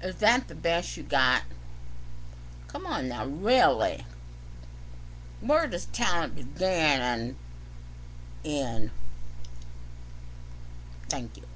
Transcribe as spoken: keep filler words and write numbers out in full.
Is that the best you got? Come on now, really? Where does talent begin and end? Thank you.